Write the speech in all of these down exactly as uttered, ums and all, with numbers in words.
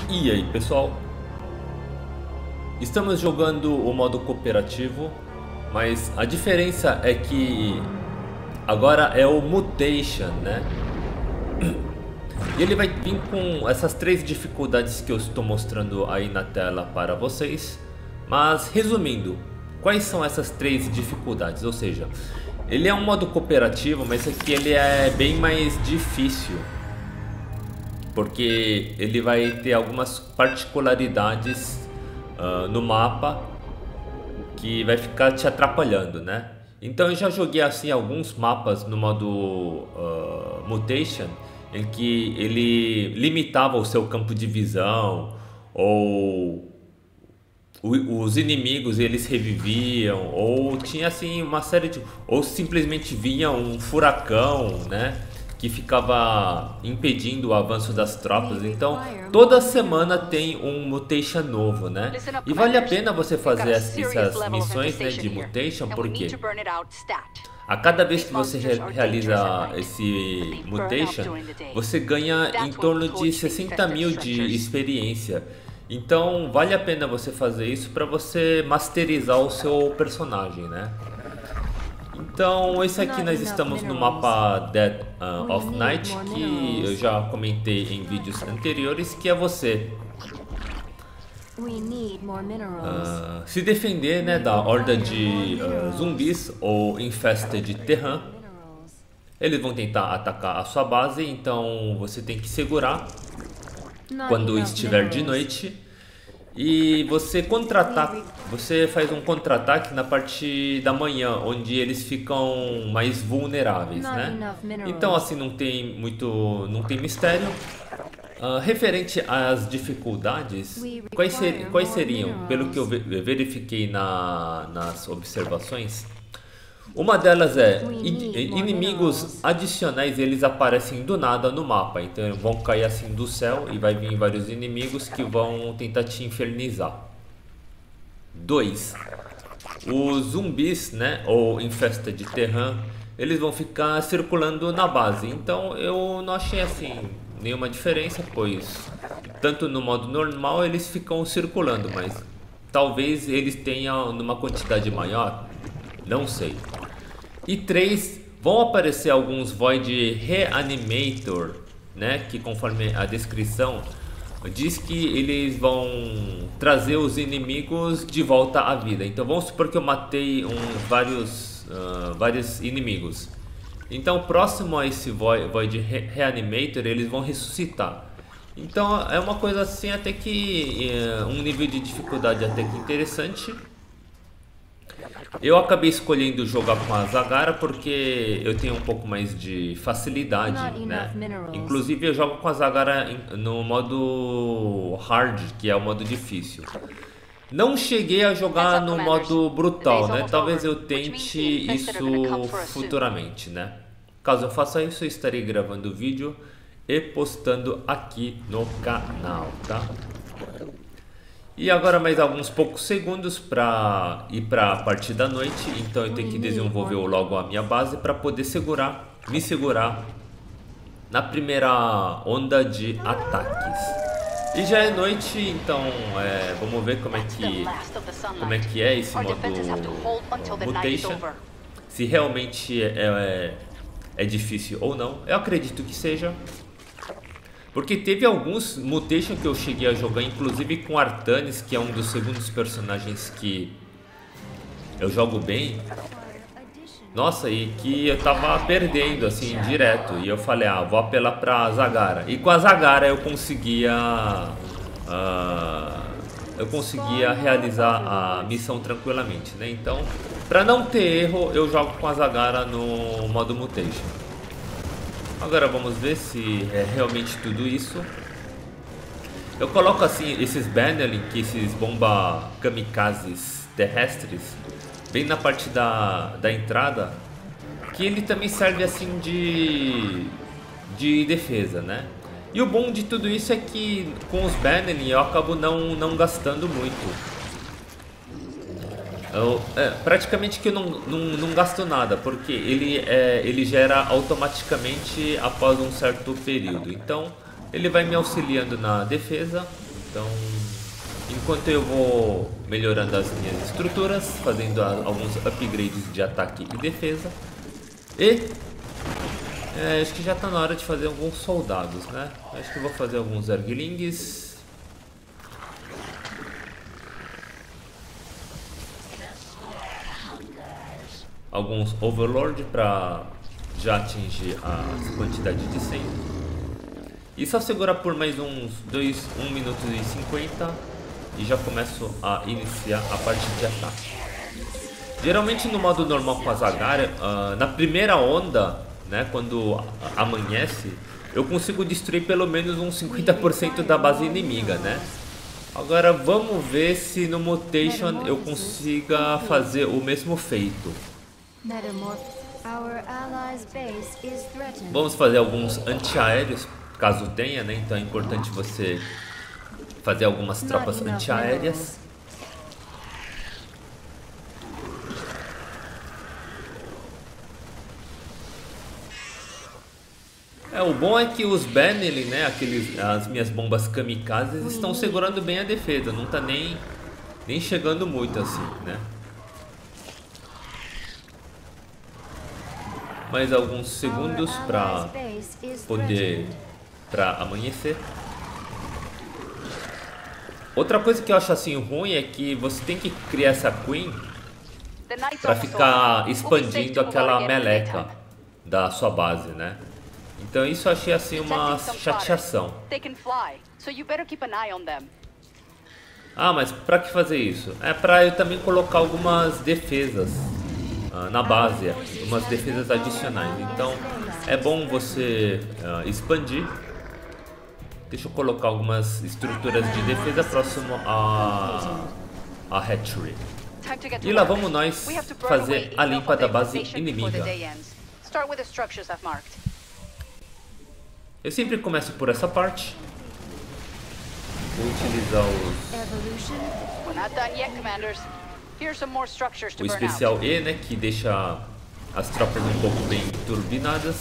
E aí pessoal, estamos jogando o modo cooperativo, mas a diferença é que agora é o Mutation, né? E ele vai vir com essas três dificuldades que eu estou mostrando aí na tela para vocês. Mas resumindo, quais são essas três dificuldades? Ou seja, ele é um modo cooperativo, mas aqui ele é bem mais difícil, porque ele vai ter algumas particularidades uh, no mapa que vai ficar te atrapalhando, né? Então eu já joguei assim alguns mapas no modo uh, Mutation, em que ele limitava o seu campo de visão, ou os inimigos eles reviviam, ou tinha assim uma série de, ou simplesmente vinha um furacão, né, que ficava impedindo o avanço das tropas. Então toda semana tem um Mutation novo, né? E vale a pena você fazer essas missões, né, de Mutation, porque a cada vez que você re realiza esse Mutation, você ganha em torno de sessenta mil de experiência. Então vale a pena você fazer isso para você masterizar o seu personagem, né? Então esse aqui nós estamos no mapa Dead uh, of Night, que eu já comentei em vídeos anteriores, que é você Uh, se defender, né, da horda de uh, zumbis ou Infested Terran. Eles vão tentar atacar a sua base, então você tem que segurar quando estiver de noite. E você contra-ataca, você faz um contra-ataque na parte da manhã, onde eles ficam mais vulneráveis, né? Então assim não tem muito, não tem mistério. Uh, referente às dificuldades, quais, ser, quais seriam, pelo que eu verifiquei na, nas observações, uma delas é in, inimigos adicionais, eles aparecem do nada no mapa, então vão cair assim do céu e vai vir vários inimigos que vão tentar te infernizar. Dois, os zumbis, né, ou Infested Terran, eles vão ficar circulando na base, então eu não achei assim nenhuma diferença, pois tanto no modo normal eles ficam circulando, mas talvez eles tenham numa quantidade maior, não sei. E três, vão aparecer alguns Void Reanimator, né, que conforme a descrição diz que eles vão trazer os inimigos de volta à vida. Então vamos supor que eu matei um, vários, uh, vários inimigos. Então próximo a esse Void Reanimator eles vão ressuscitar. Então é uma coisa assim até que uh, um nível de dificuldade até que interessante. Eu acabei escolhendo jogar com a Zagara porque eu tenho um pouco mais de facilidade, né? Inclusive eu jogo com a Zagara no modo hard, que é o modo difícil. Não cheguei a jogar no modo brutal, né? Talvez eu tente isso futuramente, né? Caso eu faça isso, eu estarei gravando o vídeo e postando aqui no canal, tá? E agora mais alguns poucos segundos para ir para a parte da noite, então eu tenho que desenvolver logo a minha base para poder segurar, me segurar na primeira onda de ataques. E já é noite, então é, vamos ver como é que como é que é esse modo Mutation, se realmente é, é, é difícil ou não. Eu acredito que seja, porque teve alguns Mutation que eu cheguei a jogar, inclusive com Artanis, que é um dos segundos personagens que eu jogo bem. Nossa, e que eu tava perdendo assim direto, e eu falei, ah, vou apelar pra Zagara. E com a Zagara eu conseguia uh, eu conseguia realizar a missão tranquilamente, né? Então, pra não ter erro, eu jogo com a Zagara no modo Mutation. Agora vamos ver se é realmente tudo isso. Eu coloco assim esses Bannerling, que esses bomba kamikazes terrestres, bem na parte da, da entrada, que ele também serve assim de, de defesa, né? E o bom de tudo isso é que com os Bannerling eu acabo não, não gastando muito. Eu, é, praticamente que eu não, não, não gasto nada, porque ele, é, ele gera automaticamente após um certo período. Então ele vai me auxiliando na defesa Então, enquanto eu vou melhorando as minhas estruturas, fazendo alguns upgrades de ataque e defesa. E é, acho que já está na hora de fazer alguns soldados, né? Acho que eu vou fazer alguns Erglings. Alguns Overlord para já atingir a quantidade de cem. E só segurar por mais uns dois, um minuto e cinquenta e já começo a iniciar a parte de ataque. Geralmente no modo normal com a Zagara, uh, na primeira onda, né, quando amanhece, eu consigo destruir pelo menos uns cinquenta por cento da base inimiga, né? Agora vamos ver se no Mutation eu consiga fazer o mesmo feito. Vamos fazer alguns antiaéreos, caso tenha, né? Então é importante você fazer algumas tropas antiaéreas. É, o bom é que os Benelli, né, aqueles, as minhas bombas kamikazes estão segurando bem a defesa, não tá nem, nem chegando muito assim, né? Mais alguns segundos para poder para amanhecer. Outra coisa que eu acho assim ruim é que você tem que criar essa Queen para ficar expandindo aquela meleca da sua base, né? Então isso eu achei assim uma chateação. Ah, mas para que fazer isso? É para eu também colocar algumas defesas uh, na base, umas defesas adicionais. Então é bom você uh, expandir. Deixa eu colocar algumas estruturas de defesa próximo a, a hatchery. E lá vamos nós fazer a limpa da base inimiga. Eu sempre começo por essa parte. Vou utilizar os... o especial E, né, que deixa as tropas um pouco bem turbinadas.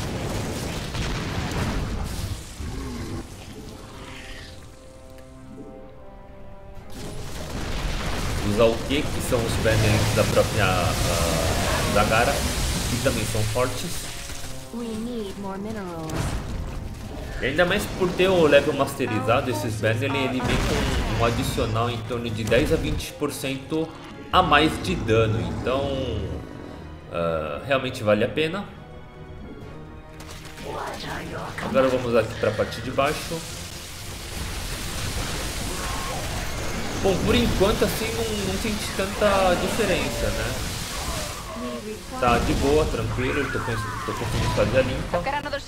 Usar o Q, que são os banners da própria uh, Zagara, que também são fortes. E ainda mais por ter o level masterizado, esses banners ele, ele vem com um adicional em torno de dez a vinte por cento a mais de dano. Então uh, realmente vale a pena. Agora vamos aqui para a parte de baixo. Bom, por enquanto assim não, não senti tanta diferença, né? Tá de boa, tranquilo, tô, tô conseguindo fazer a limpa.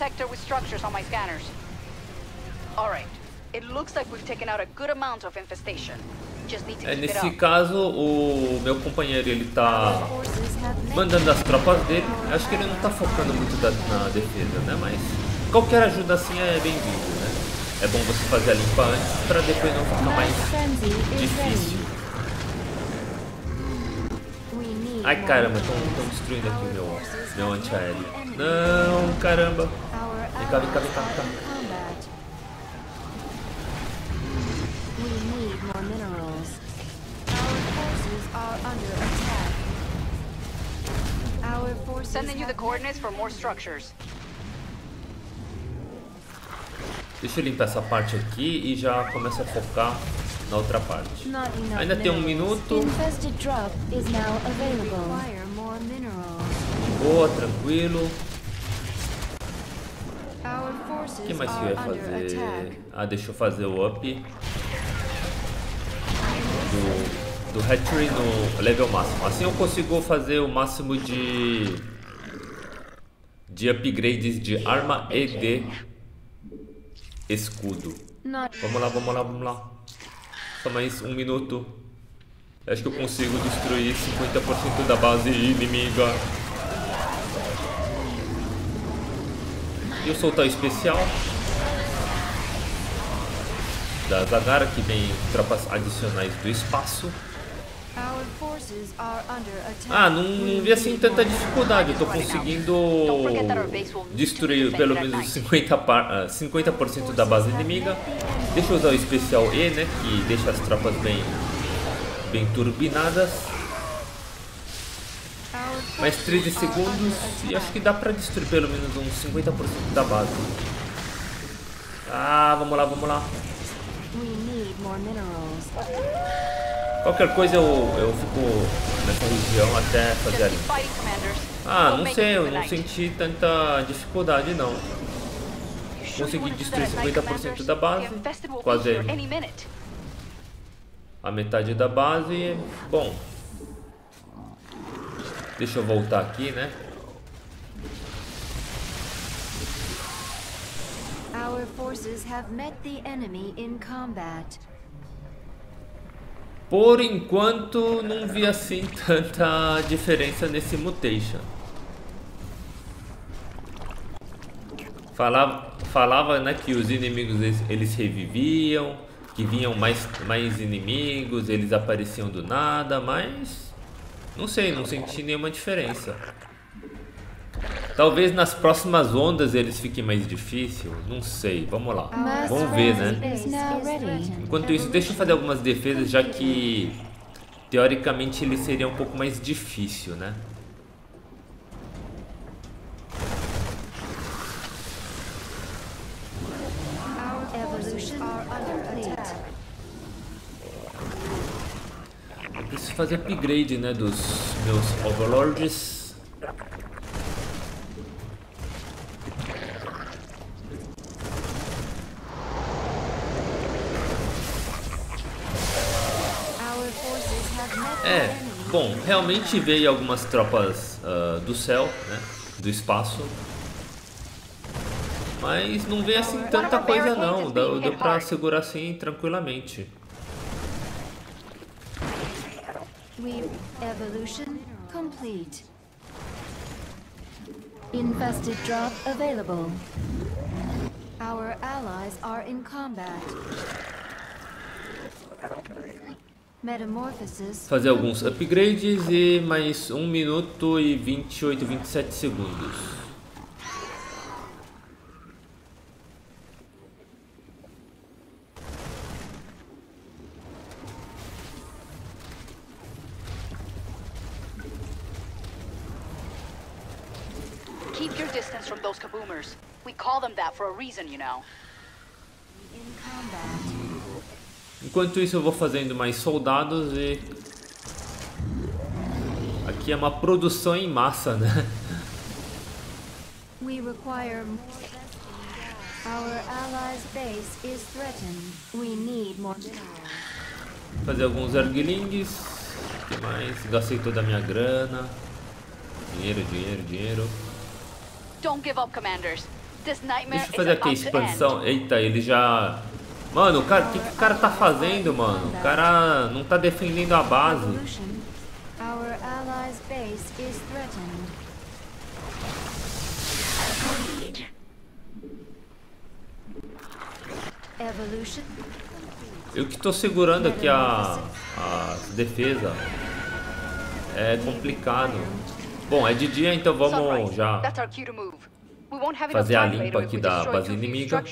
É, nesse caso, o meu companheiro ele tá mandando as tropas dele. Acho que ele não tá focando muito da, na defesa, né? Mas qualquer ajuda assim é bem-vindo, né? É bom você fazer a limpa antes para depois não ficar mais difícil. Ai caramba, estão destruindo aqui o meu, meu antiaéreo. Não, caramba. Vem cá, vem cá, vem cá, vem cá. Sending you the coordinates for more structures. Deixa eu limpar essa parte aqui e já começo a focar na outra parte. Ainda tem um minuto. Boa, tranquilo. O que mais que eu ia fazer? Ah, deixa eu fazer o up do, do hatchery no level máximo. Assim eu consigo fazer o máximo de, de upgrades de arma e de escudo. Vamos lá, vamos lá, vamos lá. Só mais um minuto. Acho que eu consigo destruir cinquenta por cento da base inimiga. E eu soltar o especial da Zagara, que vem tropas adicionais do espaço. Ah, não, não vi assim tanta dificuldade. Eu tô conseguindo destruir pelo menos cinquenta por cento da base inimiga. Deixa eu usar o especial E, né? Que deixa as tropas bem, bem turbinadas. Mais treze segundos e acho que dá pra destruir pelo menos uns cinquenta por cento da base. Ah, vamos lá, vamos lá. Qualquer coisa eu, eu fico nessa região até fazer ali. Ah, não sei, eu não senti tanta dificuldade não. Consegui destruir cinquenta por cento da base, quase a metade da base. Bom, deixa eu voltar aqui, né? Our forces have met the enemy in combat. Por enquanto, não vi assim tanta diferença nesse mutation. Falava, falava, né, que os inimigos eles, eles reviviam, que vinham mais, mais inimigos, eles apareciam do nada, mas não sei, não senti nenhuma diferença. Talvez nas próximas ondas eles fiquem mais difícil, não sei, vamos lá, vamos ver, né? Enquanto isso, deixa eu fazer algumas defesas, já que teoricamente ele seria um pouco mais difícil, né? Eu preciso fazer upgrade, né, dos meus overlords. É, bom, realmente veio algumas tropas uh, do céu, né, do espaço, mas não veio assim tanta coisa não, deu, deu pra segurar assim tranquilamente. Evolution complete. Infested drop available. Our allies are in combat. Fazer alguns upgrades e mais um minuto e vinte e oito, vinte e sete segundos. Keep your distance from those kaboomers. We call them that for a reason, you know. In combat. Enquanto isso eu vou fazendo mais soldados e... Aqui é uma produção em massa, né? We require more. Our allies' base is threatened. We need more minerals. Fazer alguns erglings. O que mais? Gastei toda a minha grana. Dinheiro, dinheiro, dinheiro. Don't give up, commanders. This nightmare Deixa eu fazer aqui a expansão. Eita, ele já... Mano, o cara, o que, que o cara tá fazendo, mano? O cara não tá defendendo a base. Our allies' base is threatened. Evolution. Eu que tô segurando aqui a, a defesa. É complicado. Bom, é de dia, então vamos já fazer a limpa aqui da base inimiga.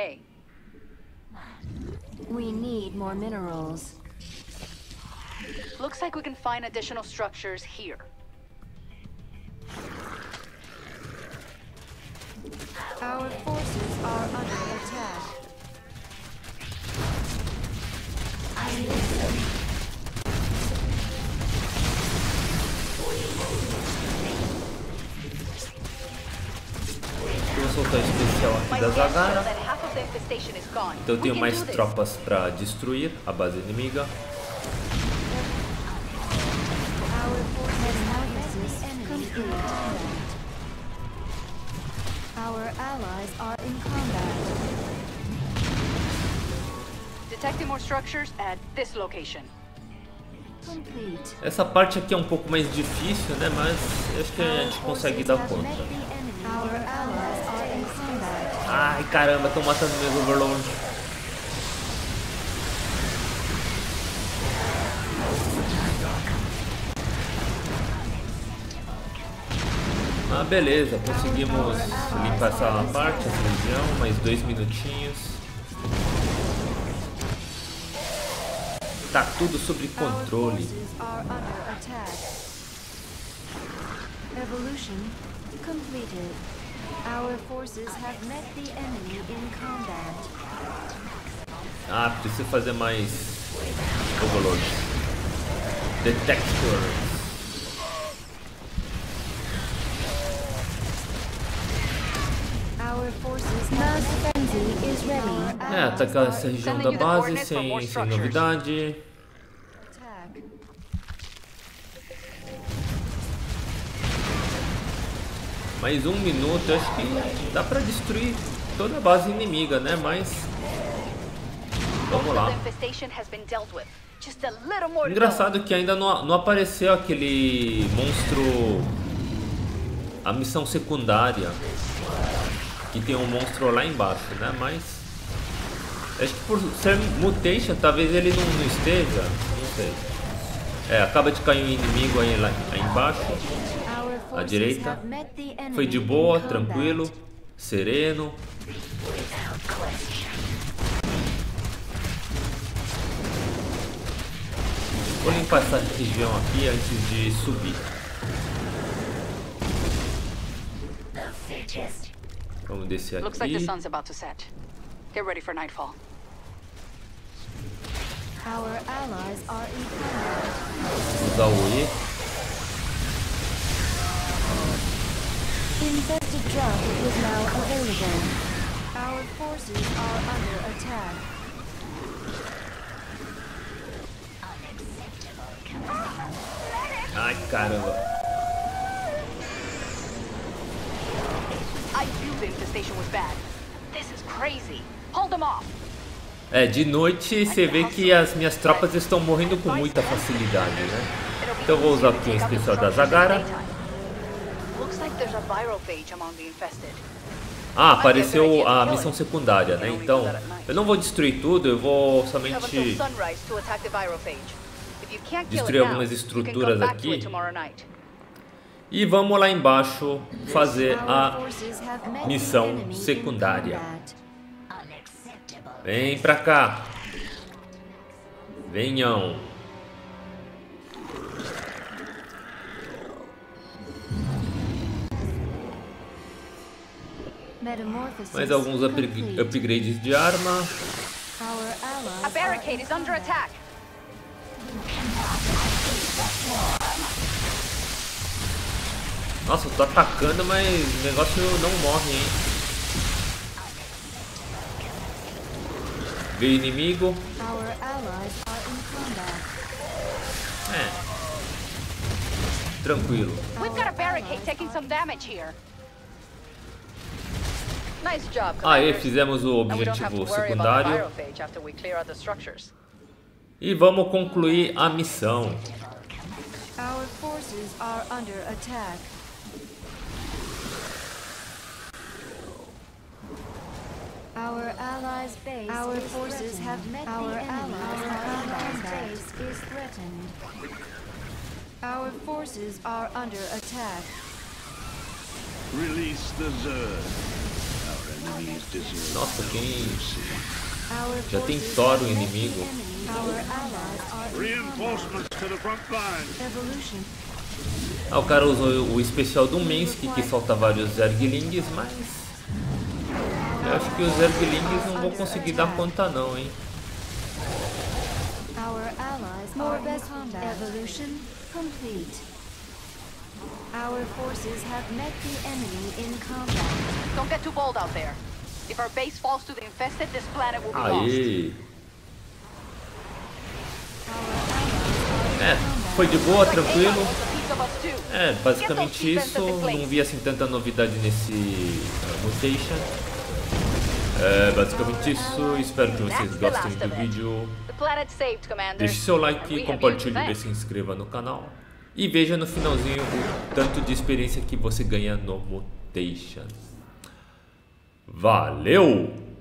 We need more minerals. Looks like we can find additional structures here. Our forces are under attack. Vou soltar o especial aqui da Zagara. Então eu tenho mais tropas para destruir a base inimiga. Our allies are in combat. Detecting more structures at this location. Complete. Essa parte aqui é um pouco mais difícil, né? Mas acho que a gente consegue dar conta. Our allies are in combat. Ai, caramba, estão matando meus overlords. Ah, beleza, conseguimos limpar essa parte, essa região, mais dois minutinhos. Tá tudo sob controle. Evolution completed. Our forces have met the enemy in combat. Ah, preciso fazer mais overload. Detectors. Our forces mass frenzy is ready. É, atacar essa região da base sem, sem novidade. Mais um minuto, eu acho que dá pra destruir toda a base inimiga, né? Mas vamos lá. Engraçado que ainda não, não apareceu aquele monstro, a missão secundária, que tem um monstro lá embaixo, né? Mas acho que por ser mutation, talvez ele não, não esteja, não sei. É, acaba de cair um inimigo aí lá aí embaixo. À direita, foi de boa, tranquilo, sereno. Vou limpar essa região aqui antes de subir. Vamos descer aqui. Looks like the sun's about to set. Get ready for nightfall. Our allies are in combat. Usar o E. Infested drop is now available. Our forces are under attack. Ai, caramba. I knew the infestation was bad. This is crazy. Hold them off. É, de noite você vê que as minhas tropas estão morrendo com muita facilidade, né? Então eu vou usar aqui o especial da Zagara. Ah, apareceu a missão secundária, né? Então, eu não vou destruir tudo, eu vou somente destruir algumas estruturas aqui. E vamos lá embaixo fazer a missão secundária. Vem pra cá. Venham. Mais alguns upgrades upgrades de arma. A barricade is under attack. Nossa, eu tô atacando, mas o negócio não morre, hein? Veio inimigo. É. Tranquilo. We've got a barricade taking some damage here. Nice job, Aí fizemos o objetivo secundário. E vamos concluir a missão. Our forces are under attack. Our allies' base Our forces have met Our the enemy. Our allies' base is threatened. Our forces are under attack. Release the Zerg. Nossa, quem... Já tem Thor o inimigo. Ah, o cara usou o especial do Minsc, que solta vários Zerglings, mas... eu acho que os Zerglings não vou conseguir dar conta não, hein. Our forces have met the enemy in combat. Don't get too bold out there. If our base falls to the infested, this planet will be Aê. lost. É, foi de boa, tranquilo. É, basicamente isso. Não vi assim tanta novidade nesse uh, mutation. É, basicamente isso. Espero que vocês gostem do vídeo. Deixe seu like, compartilhe e se inscreva no canal. E veja no finalzinho o tanto de experiência que você ganha no mutation. Valeu!